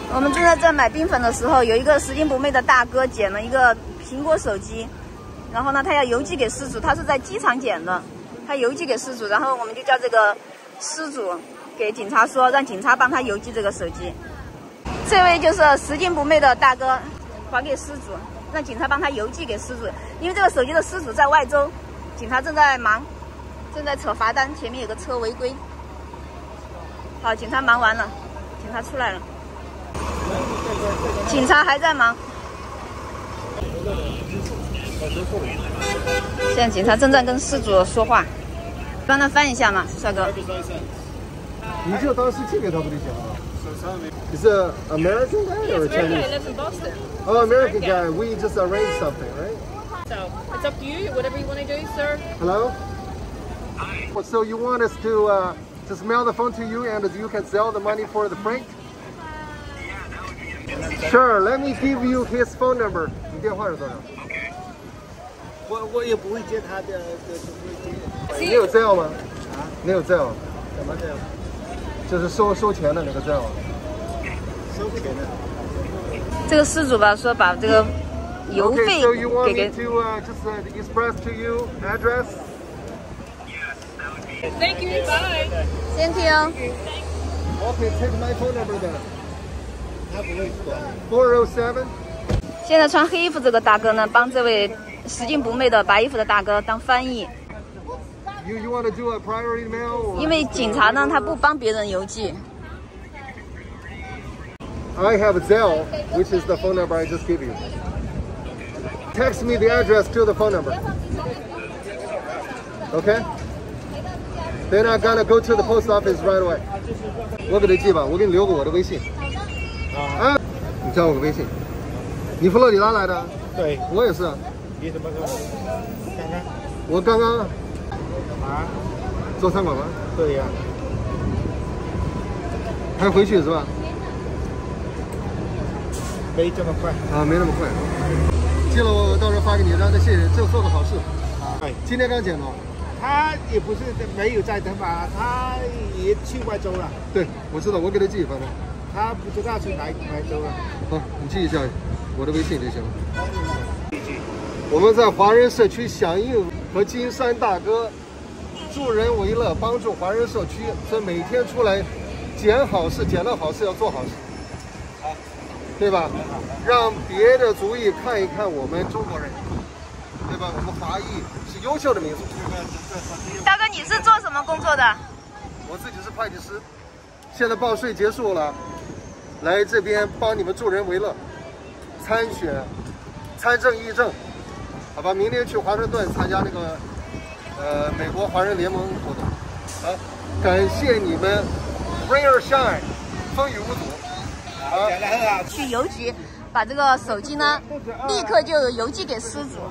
我们正在买冰粉的时候，有一个拾金不昧的大哥捡了一个苹果手机，然后呢，他要邮寄给失主，他是在机场捡的，他邮寄给失主，然后我们就叫这个失主给警察说，让警察帮他邮寄这个手机。这位就是拾金不昧的大哥，还给失主，让警察帮他邮寄给失主，因为这个手机的失主在外州，警察正在忙，正在扯罚单，前面有个车违规。好，警察忙完了，警察出来了。警察还在忙，现在警察正在跟失主说话，帮他翻一下嘛，帅哥。 你就当是寄给他不就行了？ Is it American guy or Chinese? He lives in Boston. Oh, American guy. We just arranged something, right? So it's up to you. Whatever you want to do, sir. Hello. So you want us to just mail the phone to you, and you can sell the money for the freight? Sure. Let me give you his phone number. 你电话是多少？ 我也不会接他的你有 Zelle 吗？ 啊？ 你有 Zelle？ 什么的？ 就是收钱的那个 Zelle。 收钱的。 这个失主吧说把这个邮费 Okay, so you want 给 me to just express to you address? Thank you. Bye. Thank you. Okay, take my phone number then. 他不会说。 407. 现在穿黑衣服这个大哥呢，帮这位拾金不昧的白衣服的大哥当翻译。 You want to do a priority mail? 因为警察呢，他不帮别人邮寄。 I have a Zelle, which is the phone number I just gave you. Text me the address to the phone number. Okay? Then I'm gonna go to the post office right away. 我给他寄吧，我给你留个我的微信。啊，你加我个微信。你佛罗里达来的？ 对， 我也是。 你怎么说？刚刚。 我刚刚。 啊？ 做餐馆吗？ 对呀。 还回去是吧？ 没这么快。 啊，没那么快。寄了，我到时候发给你，让他谢谢，就做个好事。 对， 今天刚捡到。 他也不是没有在等吧，他也去外州了。 对，我知道，我给他寄，反正。 他不知道去哪州了。 好，你记一下我的微信就行了。我们在华人社区响应和金山大哥助人为乐，帮助华人社区，所以每天出来捡好事，捡到好事要做好事，对吧？让别的族裔看一看我们中国人，对吧？我们华裔是优秀的民族。 大哥，你是做什么工作的？ 我自己是会计师，现在报税结束了，来这边帮你们助人为乐，参选、参政议政，好吧？明天去华盛顿参加那个美国华人联盟活动。好，感谢你们 ，Rain or Shine， 风雨无阻。好， 去邮局把这个手机呢，立刻就邮寄给失主。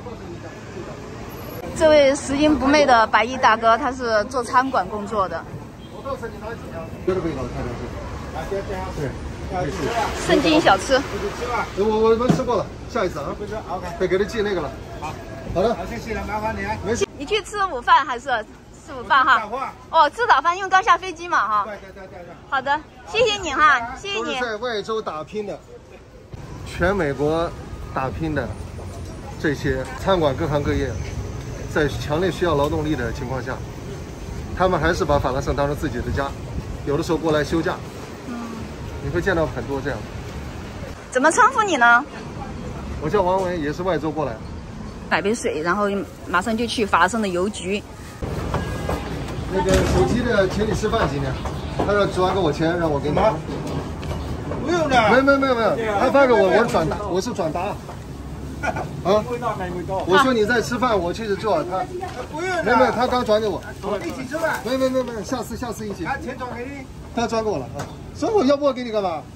这位拾金不昧的白衣大哥，他是做餐馆工作的。 我告诉你哪几家，别的味道看上去。对， 圣经小吃。 我们吃过了，下一次啊。 不是 ，OK。 得给他寄那个了。 好， 好的。 好，谢谢了，麻烦你啊。 没事。 你去吃午饭还是吃午饭哈？哦，吃早饭，因为刚下飞机嘛哈。 对。 好的，谢谢你哈，谢谢你。 都是在外州打拼的，全美国打拼的这些餐馆各行各业，在强烈需要劳动力的情况下，他们还是把法拉盛当成自己的家，有的时候过来休假。你会见到很多这样。 怎么称呼你呢？ 我叫王文，也是外州过来。 买杯水，然后马上就去法拉盛的邮局。 那个手机的，请你吃饭今天。他说转给我钱，让我给你。 不用的。 没有，他发给我，我是转达，我是转达。啊！我说你在吃饭，我去做他。 不用的。 没，他刚转给我。 一起吃饭。 没，下次一起。 他钱转给你。 他转给我了啊！所以我要不我给你干嘛？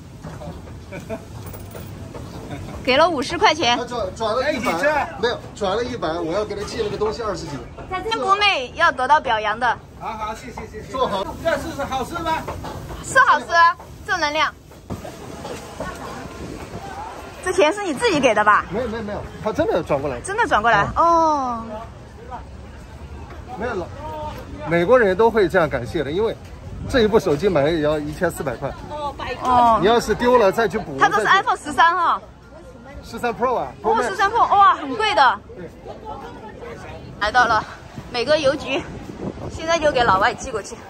给了50块钱。 他转了100，没有转了100，我要给他寄了个东西20几。 拾金不昧要得到表扬的。 好，谢谢。 做好。 这是好事吗？ 是好事，正能量。这钱是你自己给的吧？ 没有，他真的转过来。 真的转过来哦。 没有了，美国人都会这样感谢的，因为这一部手机买也要1400块。 哦，白哦你，要是丢了再去补。 它这是 iPhone 13哈。 13 Pro 啊， 哦，13 Pro，哇，很贵的。来到了美国邮局，现在就给老外寄过去。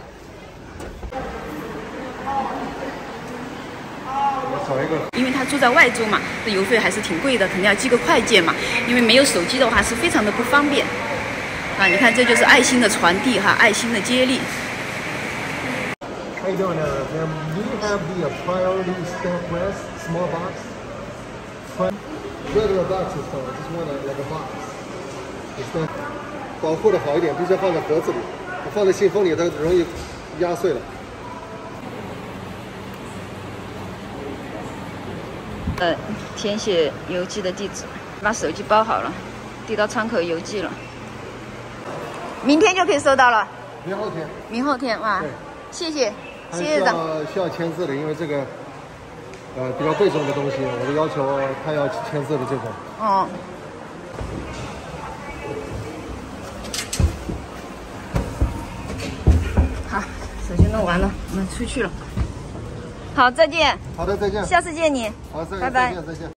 我找一个。 因为他住在外州嘛，这邮费还是挺贵的，肯定要寄个快件嘛。因为没有手机的话是非常的不方便。啊，你看这就是爱心的传递哈，爱心的接力。 How you doing, ma'am? Do you have the priority stamp press small box? Regular box is fine. Just want like a box. It's not 保护的好一点，必须要放在盒子里。你放在信封里，它容易压碎了。 填写邮寄的地址，把手机包好了，递到窗口邮寄了。明天就可以收到了。 明后天。 明后天哇，谢谢，谢谢长。 需要签字的，因为这个比较贵重的东西，我的要求他要签字的这种。 哦。好，手机弄完了，我们出去了。好，再见。 好的，再见。 下次见你。 好，再见， 拜拜。 再见。